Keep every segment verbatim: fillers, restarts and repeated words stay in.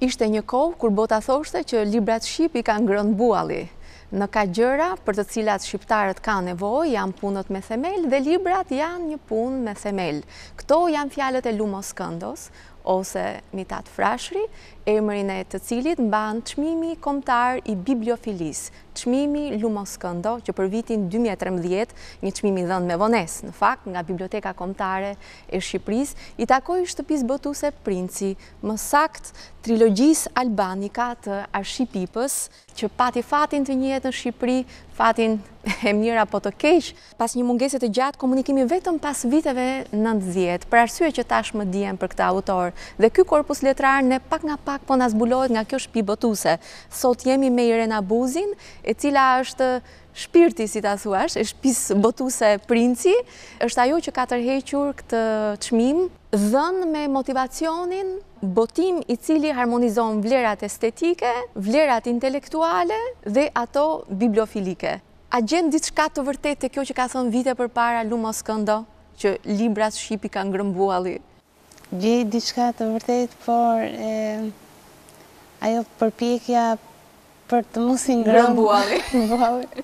Ishte një kohë kur bota thoshte që librat shqip i kanë ngrënë bualli. Në ka gjëra për të cilat shqiptarët kanë nevojë, janë punët me themel dhe librat janë një punë me themel. Këto janë fjalët e Lumos Këndos, ose Mitat Frashëri, emrin e të cilit mban çmimi kombëtar i bibliofilisë, çmimi Lumos Këndo, që për vitin dy mijë e trembëdhjetë, një çmim i dhënë me vonesë, në fakt, nga Biblioteka Kombëtare e Shqipërisë, i takoi shtëpisë botuese Princi, më saktë trilogjisë albanika të Arshipipës, që pati fatin të njihet në Shqipëri, fatin e mirë apo të keq, pas një mungese të gjatë komunikimi vetëm pas viteve nëntëdhjetë, për arsye që tashmë dihem për këtë autor. Dhe ky korpus letrar ne pak nga pak po na zbulohet nga kjo shtëpi botuese. Sot jemi me Irena Buzin, e cila është shpirti, si ta thuash, e shtëpisë botuese Princi, është ajo që ka tërhequr këtë çmim, dhënë me motivacionin botim i cili harmonizon vlerat estetike, vlerat intelektuale dhe ato bibliofilike. A gjen diçka të vërtetë te kjo që ka thënë vite përpara Lumos Këndo, që librat shqip i kanë ngrënë bualli? Gjej diçka të vërtetë, por e, ajo përpjekja për të mos i ngrënë bualli. bualli.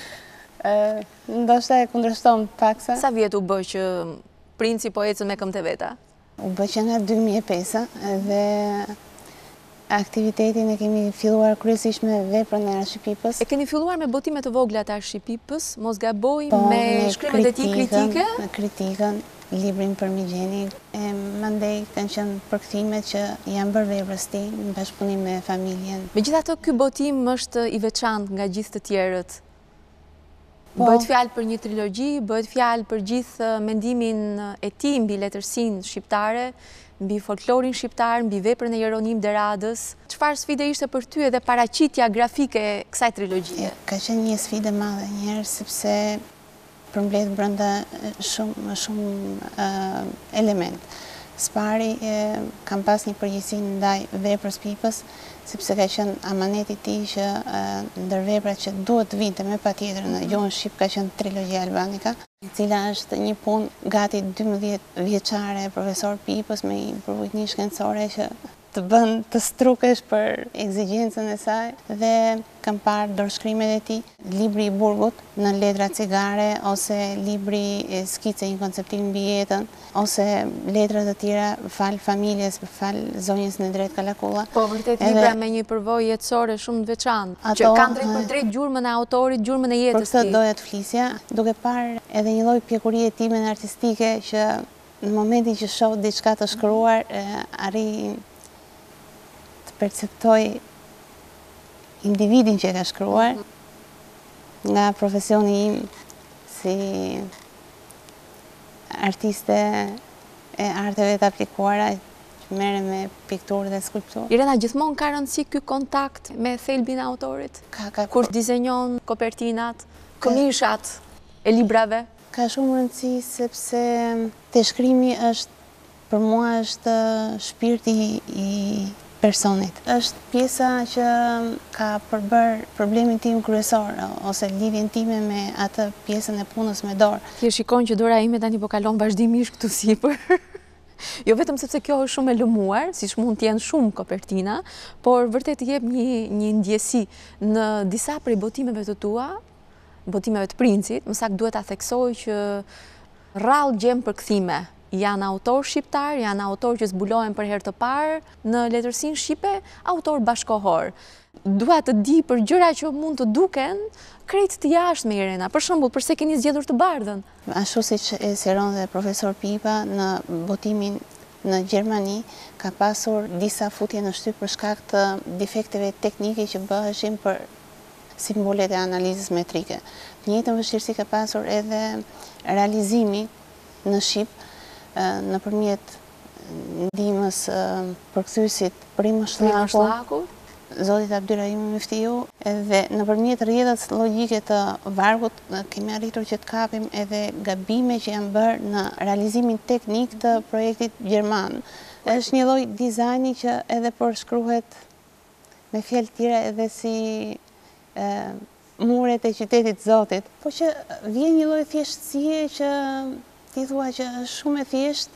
e, ndoshta e kundërshton paksa. Sa vjet u bë që Princi po ecën me këmbët e veta? U bë që nga dy mijë e pesë dhe aktivitetin e kemi filluar kryesisht me veprën e Arshipipës. E keni filluar me botime të vogla të Arshipipës, mos gaboj, po, me, me shkrimet e tij kritike? Me kritikën, librin për Migjenin, e mandej kanë qenë përkthimet që janë bërë veprës tij në bashkëpunim me familjen. Megjithatë, ky botim është i veçantë nga gjithë të tjerët. Po. Bëhet fjalë për një trilogji, bëhet fjalë për gjithë mendimin e tij mbi letërsinë shqiptare, mbi folklorin shqiptar, mbi veprën e Jeronim Deradës. Çfarë sfide ishte për ty edhe paraqitja grafike e kësaj trilogjie? Ka qenë një sfidë e madhe njëherë, sepse përmbledh brenda shumë shumë uh, element. Spari e, kam pas një përgjegjësi ndaj veprës Pipës, sepse ka qenë amaneti i tij që e, ndër veprat që duhet të vinte me patjetër në gjuhën shqip ka qenë trilogjia albanika, e cila është një punë gati dymbëdhjetë vjeçare e profesor Pipës me një përvojtni shkencore që të bën të strukesh për ekzigjencën e saj, dhe kam parë dorëshkrimet e tij, libri i burgut në letra cigare, ose libri e skice një konceptim mbi jetën, ose letra të tjera fal familjes, fal zonjës Nedret Kalakulla. Po, vërtet libra me një përvojë jetësore shumë të veçantë, që kanë drejt për drejt gjurmën e autorit, gjurmën e jetës tij. Për këtë doja të flisja, duke parë edhe një lloj pjekurie timen artistike që në momentin që shoh diçka të shkruar, arri të perceptoj individin që e ka shkruar, nga profesioni im si artiste e arteve të aplikuara, që merrem me pikturë dhe skulpturë. Irena, gjithmonë ka rëndësi ky kontakt me thelbin e autorit? Ka, ka, kur dizenjon kopertinat, këmishat e librave? Ka shumë rëndësi, sepse te shkrimi është, për mua është shpirti i personit. Është pjesa që ka përbër problemin tim kryesor, ose lidhjen time me atë pjesën e punës me dorë. Ti e shikon që dora ime tani po kalon vazhdimisht këtu sipër. Jo vetëm sepse kjo është shumë e lëmuar, siç mund të jenë shumë kopertina, por vërtet jep një një ndjesi në disa prej botimeve të tua, botimeve të Princit, më saktë duhet ta theksoj që rrallë gjem përkthime. Janë autor shqiptar, janë autor që zbulohen për herë të parë në letërsinë shqipe, autor bashkohor. Dua të di për gjëra që mund të duken krejt të jashtme, Irena. Për shembull, pse keni zgjedhur të bardhën? Ashtu siç e sqaron dhe profesor Pipa, në botimin në Gjermani ka pasur disa futje në shtyp për shkak të defekteve teknike që bëheshin për simbolet e analizës metrike. Të njëjtën vështirësi ka pasur edhe realizimi në shqip, në përmjet ndihmës përkthyesit Primosh Sllaku, zotit Abdyrahim Miftiu, edhe në përmjet rrjedhës logjike të vargut kemi arritur që të kapim edhe gabime që janë bërë në realizimin teknik të projektit gjerman. Është një lloj dizajni që edhe përshkruhet me fjalë tjera edhe si e, muret e qytetit Zotit, po që vjen një lloj thjeshtësie që ti thua që është shumë e thjeshtë,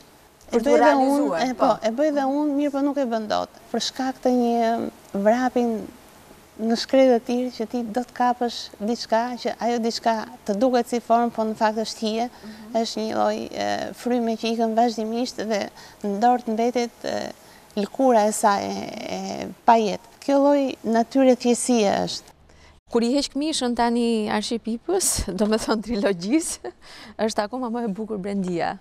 për të realizuar. Po, e bëj dhe unë, mirë po nuk e bën dot. Për shkak të një vrapin në shkretë të tirë që ti do të kapësh diçka, që ajo diçka të duket si formë, po në fakt është hije, është një lloj fryme që ikën vazhdimisht dhe në dorë të mbetet lëkura e saj, e pa jetë. Kjo lloj natyre thjessie është. Kur i heq mishën tani Arshipipës, do me thonë trilogjisë, është akoma më e bukur brendia.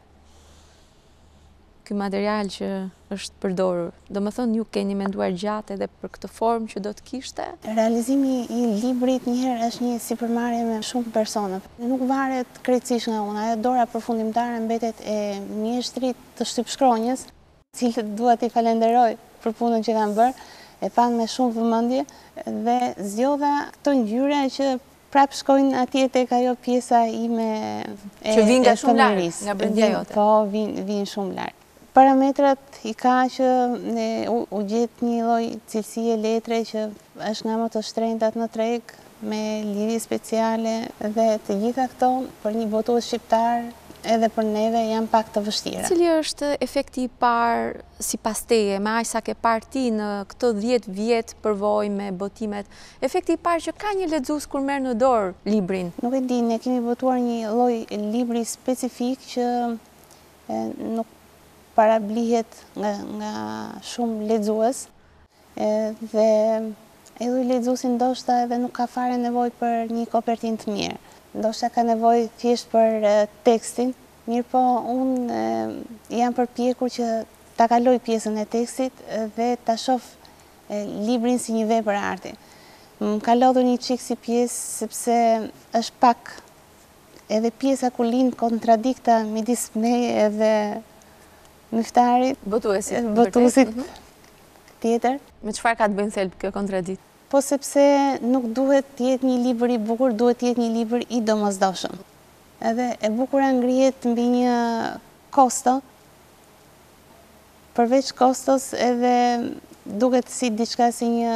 Ky material që është përdorur, do me thonë ju keni menduar gjatë edhe për këtë formë që do të kishte? Realizimi i librit njëherë është një sipërmarrje me shumë persona. Nuk varet krejtësisht nga unë, ajo dora përfundimtare mbetet e mjeshtrit të shtypshkronjës, cilët dua t'i falenderoj për punën që kanë bërë, e pan me shumë vëmendje dhe zgjodha këto ngjyra që prap shkojnë atje tek ajo pjesa ime e që vin nga shumë larg, nga brendia jote. Po, vin vin shumë larg. Parametrat i ka që ne, u, u gjet një lloj cilësie letre që është nga më të shtrenjtat në treg, me lidhje speciale dhe të gjitha këto për një botues shqiptar edhe për neve janë pak të vështira. Cili është efekti i parë sipas teje, me aq sa ke parë ti në këto dhjetë vjet përvojë me botimet, efekti i parë që ka një lexues kur merr në dorë librin? Nuk e di, ne kemi botuar një lloj libri specifik që e, nuk parablihet nga, nga shumë lexues dhe edhe i lexuesi ndoshta edhe nuk ka fare nevojë për një kopertinë të mirë. Ndoshta ka nevojë thjesht për e, tekstin, mirë po unë e, jam përpjekur që ta kaloj pjesën e tekstit dhe ta shoh e, librin si një vepër arti. Më ka lodhur një çik si pjesë sepse është pak edhe pjesa ku lind kontradikta midis meje edhe myftarit, botuesit, botuesit tjetër. Me çfarë ka të bëjnë thelb kjo kontradikt? Po sepse nuk duhet të jetë një libër i bukur, duhet të jetë një libër i domosdoshëm. Edhe e bukura ngrihet mbi një kosto, përveç kostos edhe duket si diçka si një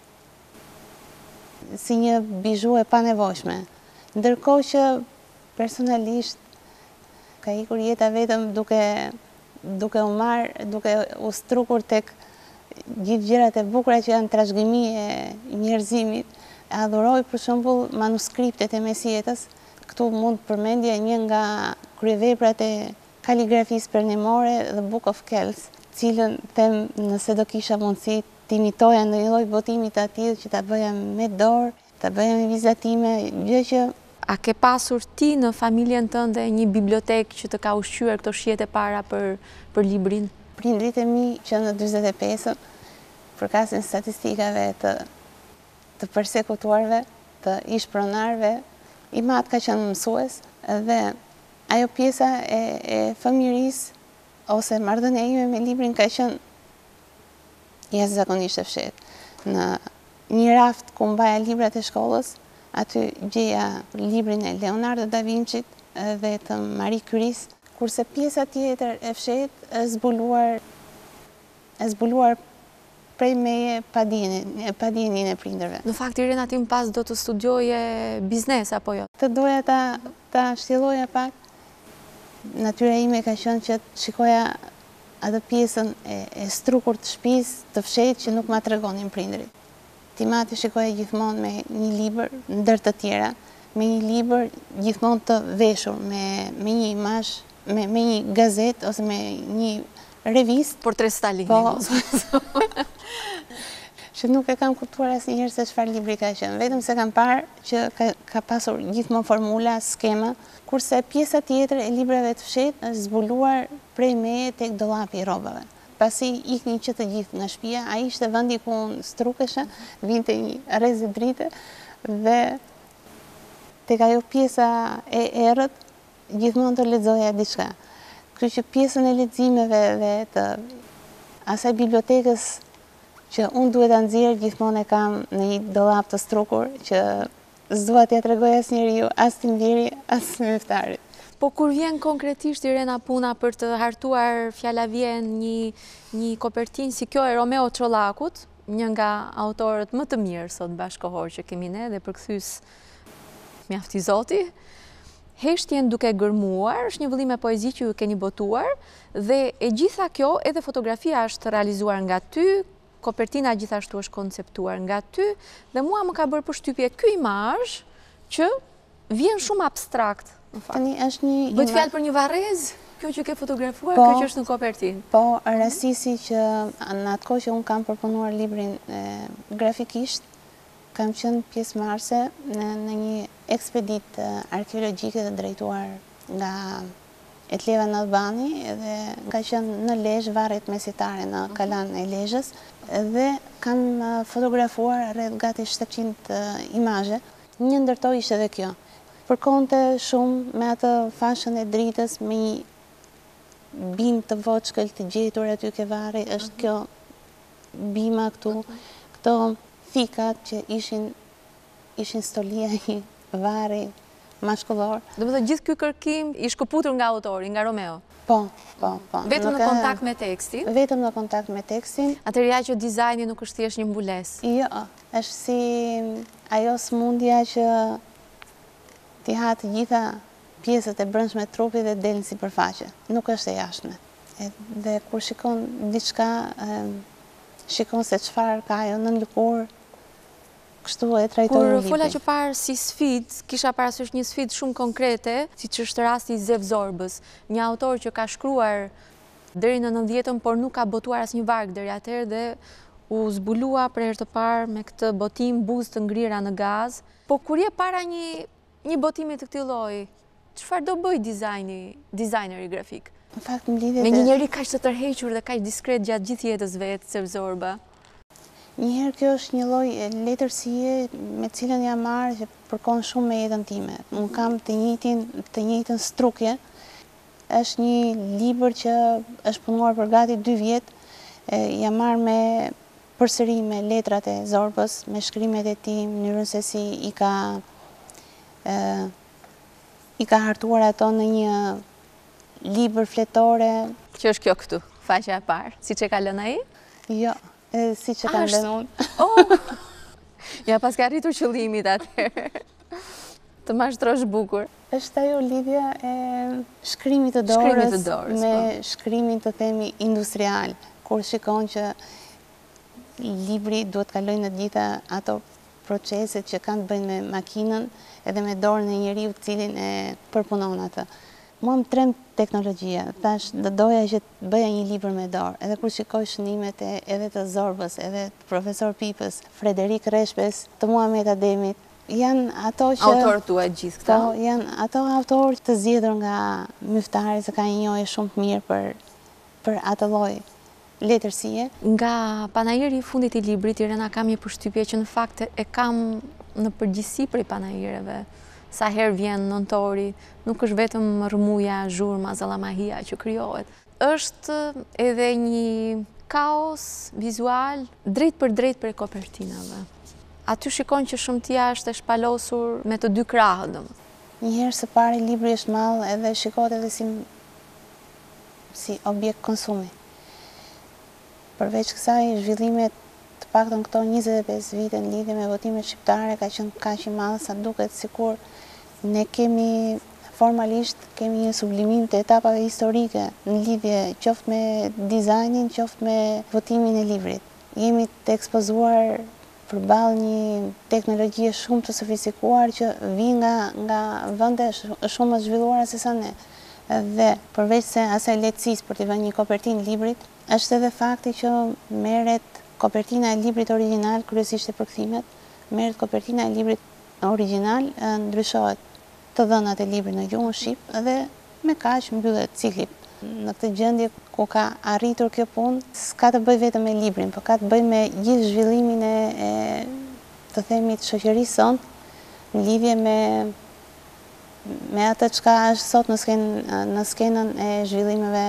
si një bizhu e panevojshme. Ndërkohë që personalisht ka ikur jeta vetëm duke duke u marrë, duke u strukur tek gjithë gjërat e bukura që janë trashëgimi e njerëzimit. Adhuroj për shembull manuskriptet e mesjetës. Këtu mund përmendje një nga kryeveprat e kaligrafisë perëndimore, The Book of Kells, cilën them nëse do kisha mundësi të imitoja në një lloj botimi të atill që ta bëja me dorë, ta bëja me vizatime, gjë që A ke pasur ti në familjen tënde një bibliotekë që të ka ushqyer këto shijet e para për, për librin? Prindrit e mi që në dyzet e pesën, përkasin statistikave të, të përsekutuarve, të ish pronarve, i matë ka qenë mësues dhe ajo pjesa e, e fëmijërisë ose marrëdhënia ime me librin ka qenë jashtëzakonisht e fshehtë. Në një raft ku mbaja librat e shkollës, aty gjeja librin e Leonardo da Vinci dhe të Marie Curie, kurse pjesa tjetër e fshehtë e zbuluar e zbuluar prej meje pa dijenin, pa dijenin e prindërve. Në fakt Irena ti më pas do të studioje biznes apo jo? Të doja ta ta shtjelloja pak. Natyra ime ka qenë që të shikoja atë pjesën e, e strukur të shtëpisë të fshehtë që nuk ma tregonin prindrit. Ti mati shikoja gjithmonë me një libër ndër të tjera, me një libër gjithmonë të veshur, me, me një imazh, me, me një gazetë ose me një revistë. Portret Stalini. Po, që nuk e kam kuptuar asnjëherë se çfarë libri ka qenë, vetëm se kam parë që ka, ka pasur gjithmonë formula, skema, kurse pjesa tjetër e librave të fshehtë është zbuluar prej meje tek dollapi i rrobave. Pasi iknin që të gjithë nga shtëpia, ai ishte vendi ku unë strukesha, vinte një rrezë drite dhe tek ajo pjesa e errët gjithmonë të lexoja diçka. Kështu që pjesën e leximeve dhe të asaj bibliotekës që unë duhet ta nxjerr gjithmonë e kam në një dollap të strukur që s'dua t'ia tregoj asnjëriu, as timdhiri, as mëftarit. Po kur vjen konkretisht Irena puna për të hartuar fjala vjen një, një kopertinë si kjo e Romeo Çollakut, një nga autorët më të mirë sot bashkohor që kemi ne dhe përkthyes mjaft i zoti, Heshtjen duke gërmuar është një vëllim me poezi që ju keni botuar dhe e gjitha kjo edhe fotografia është realizuar nga ty, kopertina gjithashtu është konceptuar nga ty dhe mua më ka bërë përshtypje ky imazh që vjen shumë abstrakt. Tani është një Bëhet fjalë për një varrez, kjo që ke fotografuar, po, kjo që është në kopertinë. Po, rastisi që në atë kohë që unë kam përpunuar librin e, grafikisht, kam qenë pjesëmarrëse në, në një ekspedit arkeologjike të drejtuar nga Etleva në Albani dhe ka qenë në Lezhë, varret mesitare në kalan e Lezhës dhe kam fotografuar rreth gati shtatëqind imazhe. Një ndër to ishte edhe kjo. Përkonte shumë me atë fashën e dritës, me një bim të voçkël të gjetur aty ke varri, është kjo bima këtu, këto fikat që ishin, ishin stolia i varri mashkullor. Do të thotë gjithë ky kërkim i shkëputur nga autori, nga Romeo. Po, po, po. Vetëm në kontakt me tekstin? Vetëm në kontakt me tekstin. Atëherë ja që dizajni nuk është thjesht një mbulesë. Jo, është si ajo smundja që ti ha të gjitha pjesët e brendshme të trupit dhe delin sipërfaqe. Nuk është e jashtme. Dhe kur shikon diçka, shikon se çfarë ka ajo nën lëkurë, kështu e trajton librin. Kur fola që parë si sfidë, kisha parasysh një sfidë shumë konkrete, siç është rasti i Zev Zorbës, një autor që ka shkruar deri në nëntëdhjetën, por nuk ka botuar asnjë varg deri atëherë dhe u zbulua për herë të parë me këtë botim buzë të ngrira në gaz. Po kur je para një një botimi të këtij lloji, çfarë do bëj dizajni, dizajneri grafik? Në fakt, më lidhet me një njeri kaq të tërhequr dhe kaq diskret gjatë gjithë jetës vet, Zev Zorba. Njëherë kjo është një lloj letërsie me cilën jam marrë që përkon shumë me jetën time. Unë kam të njëjtin, të njëjtën strukje. Është një libër që është punuar për gati dy vjet. Jam marrë me përsëri me letrat e Zorbës, me shkrimet e tij, mënyrën se si i ka e, i ka hartuar ato në një libër fletore. Që është kjo këtu, faqja e parë, siç e ka lënë ai? Jo. Si që kam lënë unë. Oh, ja pas ka arritur qëllimit atëherë. Të mashtrosh bukur. Është ajo lidhja e shkrimit të dorës, shkrimit të dorës me po. Shkrimin të themi industrial, kur shikon që libri duhet kalojë në gjitha ato proceset që kanë të bëjnë me makinën edhe me dorën e njeriu të cilin e përpunon atë. Mua më trem teknologjia, thash do doja që të bëja një libër me dorë, edhe kur shikoj shënimet e edhe të Zorbës, edhe të profesor Pipës, Frederik Reshpes, të Muhamet Ademit, janë ato që... Autorë tuaj gjithë këta? Po, janë ato autorë të zgjedhur nga myftari, se ka një njohje shumë të mirë për, për atë lloj letërsie. Nga panajiri i fundit i librit, Irena, kam një përshtypje që në fakt e kam në përgjithësi prej panajireve. Sa herë vjen nëntori, nuk është vetëm rëmuja, zhurma, zallamahia që krijohet. Është edhe një kaos vizual drejt për drejt për kopertinave. Aty shikon që shumëtia është e shpalosur me të dy krahët. Njëherë së pari libri është mall edhe shikohet edhe si, si objekt konsumi. Përveç kësaj, zhvillimet të paktën këto njëzet e pesë vite në lidhje me votimet shqiptare ka qenë kaq i madh sa duket sikur ne kemi formalisht kemi një sublimim të etapave historike në lidhje qoftë me dizajnin, qoftë me votimin e librit. Jemi të ekspozuar përballë një teknologjie shumë të sofistikuar që vjen nga nga vende shumë më zhvilluara se sa ne. Dhe përveç se asaj lehtësisë për të vënë një kopertinë librit, është edhe fakti që merret kopertina e librit origjinal, kryesisht e përkthimet, merret kopertina e librit origjinal, ndryshohet të dhënat e librit në gjuhën shqip dhe me kaq mbyllet cikli. Në këtë gjendje ku ka arritur kjo punë, s'ka të bëjë vetëm me librin, por ka të bëjë me gjithë zhvillimin e, e të themi të shoqërisë sot në lidhje me me atë çka është sot në skenën në skenën e zhvillimeve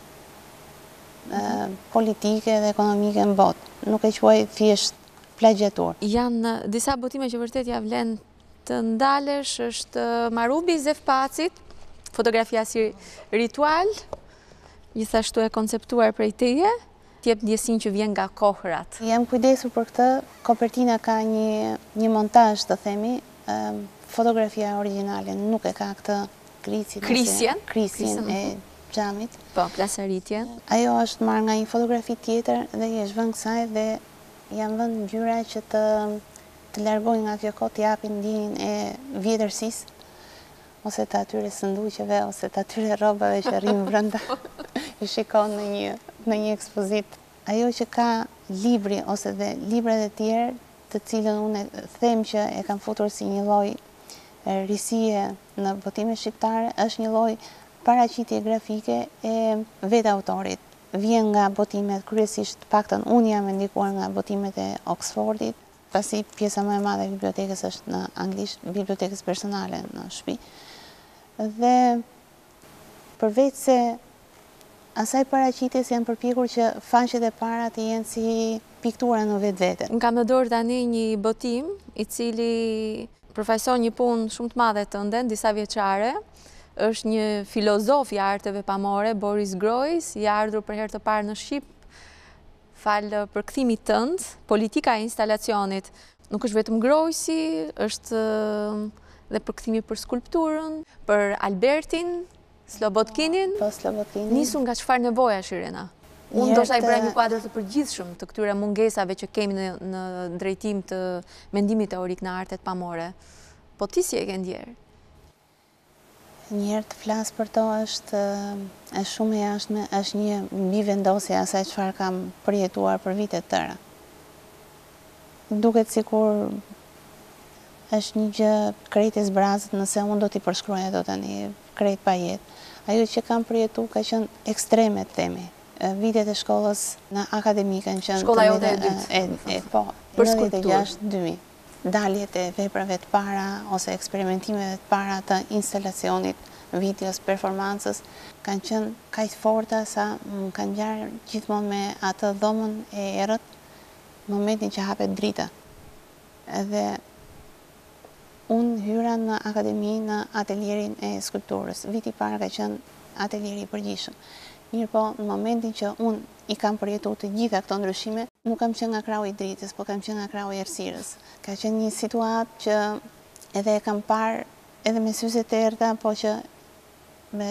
e, politike dhe ekonomike në botë. Nuk e quaj thjesht plagjatur. Janë disa botime që vërtet ja vlen të ndalesh, është Marubi Zev Pacit, fotografia si ritual, gjithashtu e konceptuar prej teje, t'jep ndjesin që vjen nga kohrat. Jam kujdesur për këtë, kopertina ka një, një montazh të themi, um, fotografia origjinale nuk e ka këtë Krisjen. Krisjen? Krisjen e xhamit. Po, plasaritje. Ajo është marrë nga një fotografi tjetër dhe i është vënë kësaj dhe janë vënë ngjyra që të, të largojnë nga kjo kohë, të japin ndjenjën e vjetërsisë, ose të atyre sënduqeve, ose të atyre rrobave që rrinë brenda, i shikon në një, në një ekspozit. Ajo që ka libri, ose dhe librat e tjerë, të cilën unë them që e kam futur si një lloj risie në botimet shqiptare, është një lloj paraqitje grafike e vetë autorit. Vjen nga botimet, kryesisht paktën unë jam e ndikuar nga botimet e Oxfordit, pasi pjesa më e madhe e bibliotekës është në anglisht, bibliotekës personale në shtëpi. Dhe përveç se asaj paraqitjes janë përpjekur që faqet e para të jenë si piktura në vetë vete. Unë kam në dorë tani një botim i cili përfaqëson një punë shumë të madhe të nden, disa vjeçare. Është një filozof i arteve pamore, Boris Groys, i ardhur për herë të parë në Shqip, falë përkthimit tënd, politika e instalacionit. Nuk është vetëm Groysi, është dhe përkthimi për skulpturën, për Albertin, Slobotkinin. Po, Slobotkinin. Nisur nga çfarë nevoja, Shirena? Unë do shta i bëra një kuadër të përgjithshëm të këtyre mungesave që kemi në, në drejtim të mendimit teorik në artet pamore. Po ti si e ke ndjerë? Njerë të flasë për to është, është shumë e jashtme, është një mbi vendosje asaj çfarë kam përjetuar për vitet tëra. Duket sikur është një gjë krejt e zbrazët nëse unë do t'i përshkruaj ato tani, krejt pa jetë. Ajo që kam përjetu ka qenë ekstreme, themi. Vitet e shkollës në akademike në qenë... Shkolla jote e dytë. Po, për nëntëdhjetë e gjashtë dy mijë. Daljet e veprave të para ose eksperimentimeve të para të instalacionit, videos, performancës, kanë qenë kaq forta sa më kanë ngjarë gjithmonë me atë dhomën e errët, momentin që hapet drita. Edhe unë hyra në akademi në atelierin e skulpturës. Viti i parë ka qenë atelieri i përgjithshëm. Mirë po, në momentin që unë i kam përjetu të gjitha këto ndryshime, nuk kam qenë nga krau i dritës, po kam qenë nga krau i errësirës. Ka qenë një situatë që edhe e kam parë edhe me syze të errta, po që me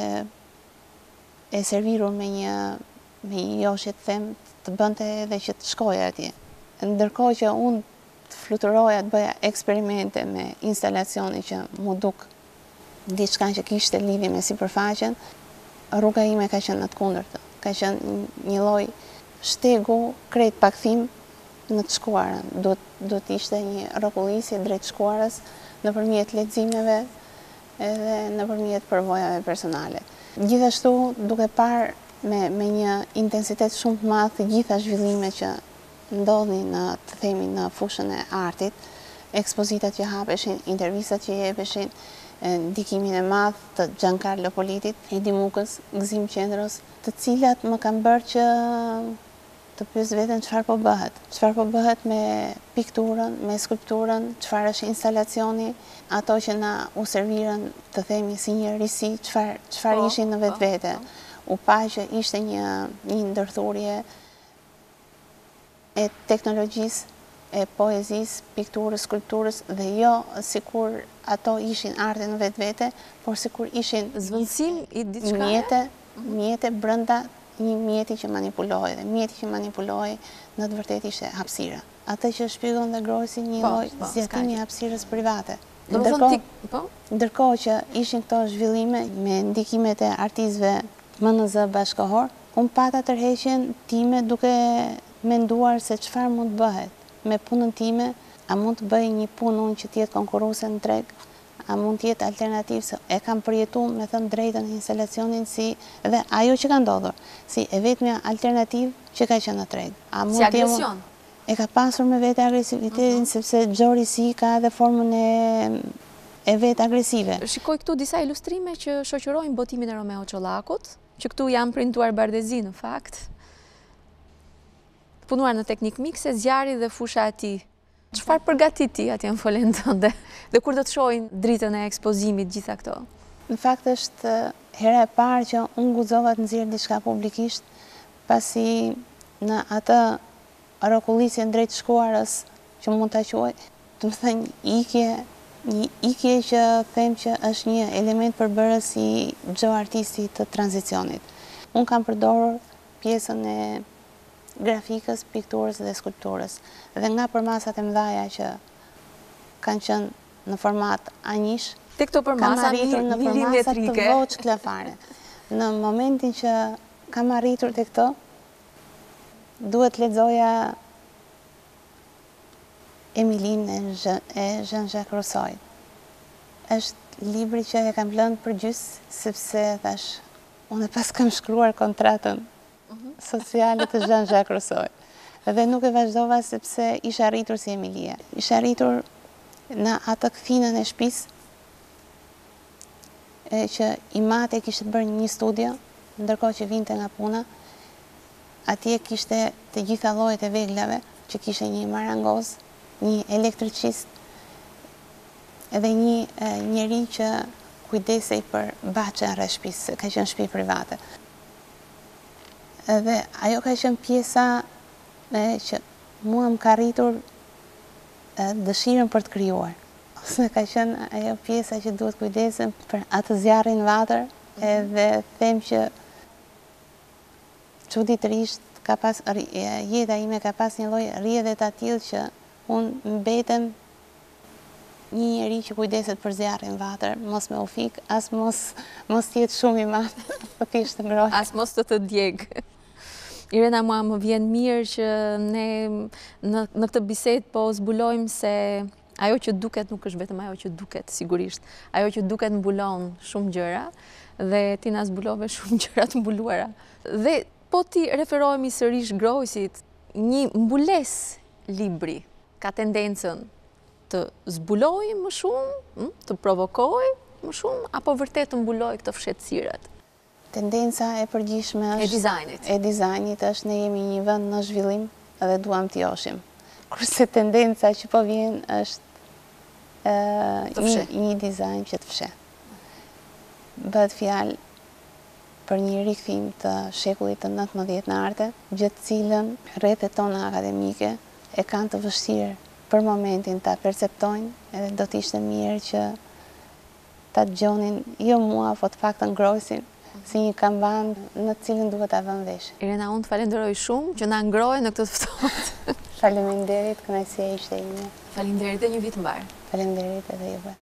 e servirur me një me një joshje të them të bënte edhe që të shkoja atje. Ndërkohë që unë të fluturoja, të bëja eksperimente me instalacioni që mu duk diçka që kishte lidhje me sipërfaqen, rruga ime ka qenë në të kundërtë. Ka qenë një lloj shtegu krejt pakthim në të shkuarën. Do do të ishte një rrokullisje drejt shkuarës nëpërmjet leximeve edhe nëpërmjet përvojave personale. Gjithashtu duke parë me me një intensitet shumë të madh të gjitha zhvillimet që ndodhin në, të themi, në fushën e artit, ekspozitat që hapeshin, intervistat që jepeshin, ndikimin e madh të Giancarlo Politit, Edi Mukës, Gëzim Qendros, të cilat më kanë bërë që të pyes veten çfarë po bëhet. Çfarë po bëhet me pikturën, me skulpturën, çfarë është instalacioni, ato që na u servirën, të themi, si një risi, çfarë çfarë ishin në vetvete. U pa që ishte një një ndërthurje e teknologjisë, e poezisë, pikturës, skulpturës, dhe jo sikur ato ishin arte në vetë vete, por sikur ishin zvendësim i diçka mjete, mjete brenda një mjeti që manipulohej, dhe mjeti që manipulohej në të vërtetë ishte hapësira. Atë që shpjegon dhe Groysi një lloj zgjatimi i hapësirës private. Ndërkohë, ndërkohë që ishin këto zhvillime me ndikimet e artistëve M N Z bashkëkohor, unë pata tërheqjen time duke menduar se çfarë mund të bëhet me punën time, a mund të bëj një punë unë që tjetë konkuruese në treg, a mund të jetë alternativë, se e kam përjetuar me thënë drejtën e instalacionin si dhe ajo që ka ndodhur, si e vetmja alternativë që ka qenë në treg. A mund si agresion? E ka pasur me vetë agresivitetin, sepse Xhori Si ka edhe formën e e vetë agresive. Shikoj këtu disa ilustrime që shoqërojnë botimin e Romeo Çollakut, që këtu janë printuar Bardezi në fakt. Punuar në teknik mikse, zjarri dhe fusha e tij. Çfarë përgatit ti atje në folën tënde? Dhe kur do të shohin dritën e ekspozimit gjitha këto? Në fakt është hera e parë që unë guxova të nxjerr diçka publikisht, pasi në atë rrokullisjen drejt shkuarës që mund ta quaj, do të thënë ikje një ikje që them që është një element përbërës i çdo artisti të tranzicionit. Unë kam përdorur pjesën e grafikës, pikturës dhe skulpturës. Dhe nga përmasat e mëdhaja që kanë qenë në format anish, Te këto përmasa kam arritur në përmasat të voç klafare. Në momentin që kam arritur te këto, duhet lexoja Emilinë e Jean-Jacques Rousseau. Është libri që e kam lënë për gjys, sepse thash, unë pas kam shkruar kontratën sociale të Jean-Jacques Rousseau. Dhe nuk e vazhdova sepse isha arritur si Emilia. Isha arritur në atë këthinën e shtëpisë, e që i mate kishte bërë një studio, ndërkohë që vinte nga puna. Atje kishte të gjitha llojet e veglave, që kishte një marangoz, një elektricist, edhe një e, njeri që kujdesej për baçën rreth shtëpisë, ka qenë shtëpi private. Edhe ajo ka qenë pjesa e, që mua më ka rritur e, dëshirën për të krijuar. Ose ka qenë ajo pjesa që duhet kujdesem për atë zjarrin vatër, edhe them që çuditërisht ka pas jeta ime ka pas një lloj rrjedhe të tillë që unë mbetem një njeri që kujdeset për zjarrin vatër, mos me u fik, as mos mos jetë shumë i madh, po thjesht të ngrohet. As mos të të djeg. Irena, mua më vjen mirë që ne në, në këtë bisedë po zbulojmë se ajo që duket nuk është vetëm ajo që duket, sigurisht. Ajo që duket mbulon shumë gjëra dhe ti na zbulove shumë gjëra të mbuluara. Dhe po ti referohemi sërish Grojsit, një mbules libri ka tendencën të zbuloj më shumë, të provokoj më shumë, apo vërtet të mbuloj këtë fshehtësirat? Tendenca e përgjithshme është e dizajnit. E dizajnit është ne jemi një vend në zhvillim dhe duam të joshim. Kurse tendenca që po vjen është e, një, një dizajn që të fshet. Bëhet fjalë për një rikthim të shekullit të nëntëmbëdhjetë në arte, gjithë cilën rrethet tona akademike e kanë të vështirë për momentin ta perceptojnë, edhe do të ishte mirë që ta dëgjonin jo mua, po të paktën Grojsin, si një kamban në të cilën duhet ta vënë vesh. Irena, unë të falenderoj shumë që na ngrohe në këtë ftohtë. Faleminderit, kënaqësia ishte ime. Faleminderit dhe një vit mbar. Faleminderit edhe juve.